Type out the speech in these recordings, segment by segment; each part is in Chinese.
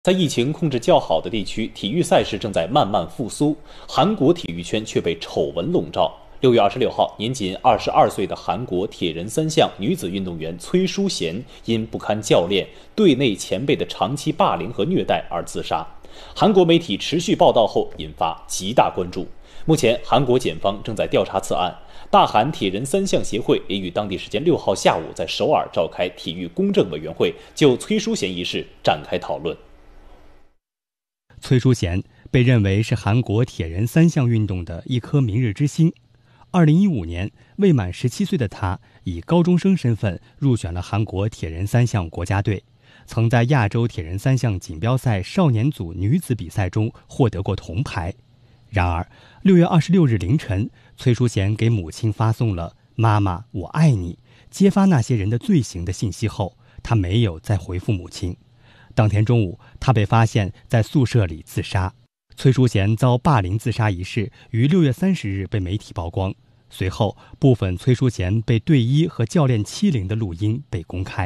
在疫情控制较好的地区，体育赛事正在慢慢复苏，韩国体育圈却被丑闻笼罩。6月26号，年仅22岁的韩国铁人三项女子运动员崔淑贤因不堪教练、队内前辈的长期霸凌和虐待而自杀。韩国媒体持续报道后，引发极大关注。目前，韩国检方正在调查此案。大韩铁人三项协会也于当地时间6号下午在首尔召开体育公正委员会，就崔淑贤一事展开讨论。 崔淑贤被认为是韩国铁人三项运动的一颗明日之星。2015年，未满17岁的他以高中生身份入选了韩国铁人三项国家队，曾在亚洲铁人三项锦标赛少年组女子比赛中获得过铜牌。然而，6月26日凌晨，崔淑贤给母亲发送了“妈妈，我爱你，揭发那些人的罪行”的信息后，他没有再回复母亲。当天中午，他被发现在宿舍里自杀。崔淑贤遭霸凌自杀一事于6月30日被媒体曝光，随后部分崔淑贤被队医和教练欺凌的录音被公开。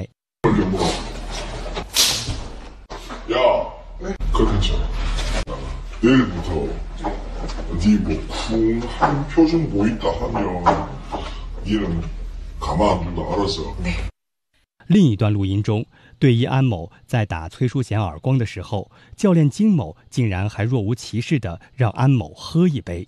야, 그거 괜찮아. 내일부터 네 뭐 쿵한 표정 보인다 하면 얘는 가만 안 둔다 알았어. 另一段录音中，队医安某在打崔淑贤耳光的时候，教练金某竟然还若无其事地让安某喝一杯。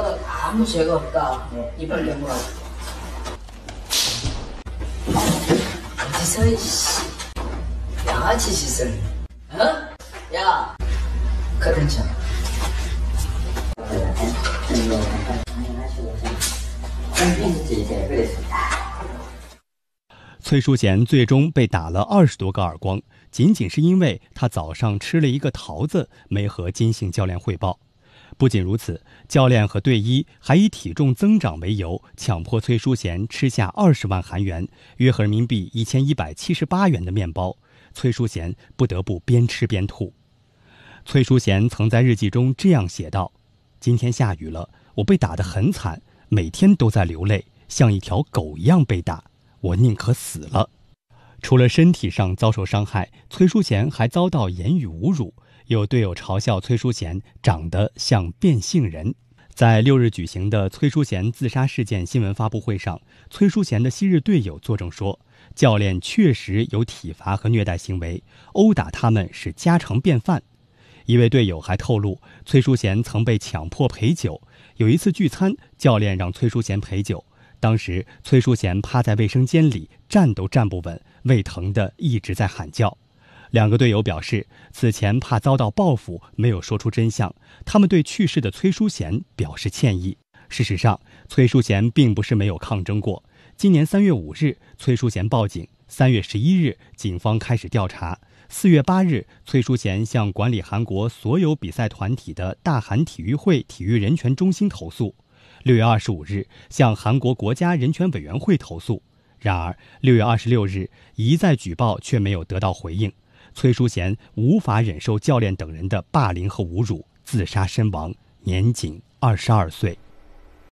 崔淑贤最终被打了20多个耳光，仅仅是因为他早上吃了一个桃子，没和金姓教练汇报。不仅如此，教练和队医还以体重增长为由，强迫崔淑贤吃下20万韩元，约合人民币1178元的面包。崔淑贤不得不边吃边吐。崔淑贤曾在日记中这样写道：“今天下雨了，我被打得很惨，每天都在流泪，像一条狗一样被打。我宁可死了。”除了身体上遭受伤害，崔淑贤还遭到言语侮辱，有队友嘲笑崔淑贤长得像变性人。在6日举行的崔淑贤自杀事件新闻发布会上，崔淑贤的昔日队友作证说，教练确实有体罚和虐待行为，殴打他们是家常便饭。一位队友还透露，崔淑贤曾被强迫陪酒，有一次聚餐，教练让崔淑贤陪酒，当时崔淑贤趴在卫生间里站都站不稳，胃疼的一直在喊叫。两个队友表示，此前怕遭到报复，没有说出真相，他们对去世的崔淑贤表示歉意。事实上，崔淑贤并不是没有抗争过。今年3月5日，崔淑贤报警；3月11日，警方开始调查；4月8日，崔淑贤向管理韩国所有比赛团体的大韩体育会体育人权中心投诉；6月25日，向韩国国家人权委员会投诉。然而，6月26日，一再举报却没有得到回应。崔淑贤无法忍受教练等人的霸凌和侮辱，自杀身亡，年仅22岁。